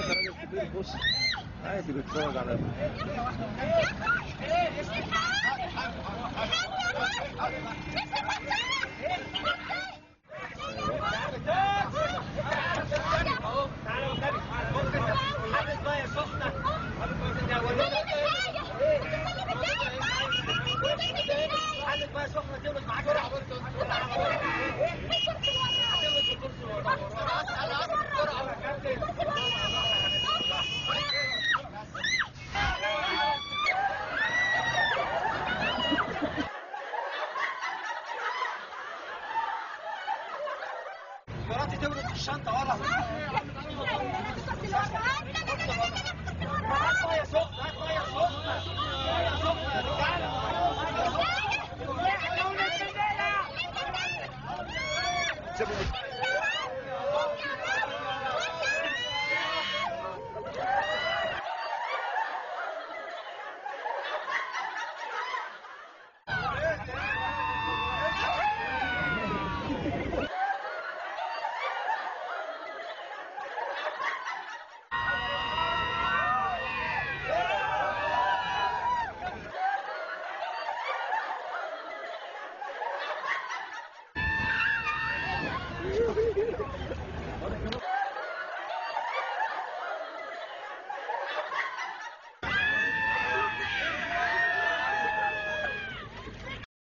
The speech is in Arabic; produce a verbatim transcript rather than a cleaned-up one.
راجل كبير بص عادي بيتفرج على مراتي تولد في الشنطة ورا. مية سخنة مية سخنة مية سخنة يا رجالة.